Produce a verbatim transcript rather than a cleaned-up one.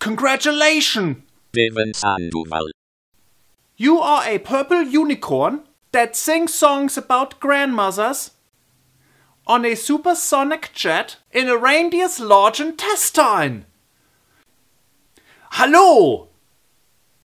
Congratulations! Devon Sandoval. You are a purple unicorn that sings songs about grandmothers on a supersonic jet in a reindeer's large intestine. Hallo!